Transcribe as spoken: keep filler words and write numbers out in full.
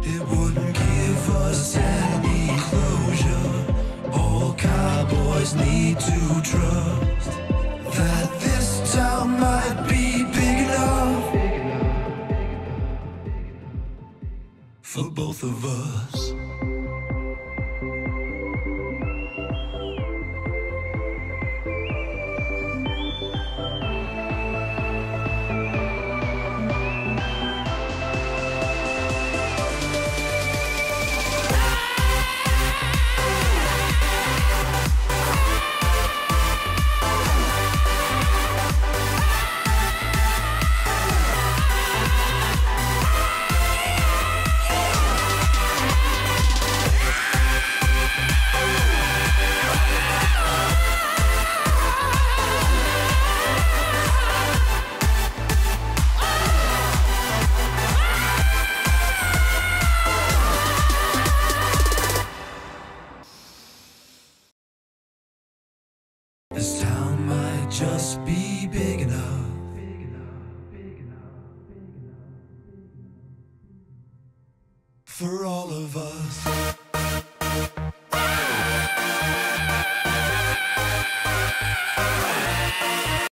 It wouldn't give us any closure. All cowboys need to trust that this town might be big enough for both of us. This town might just be big enough for all of us.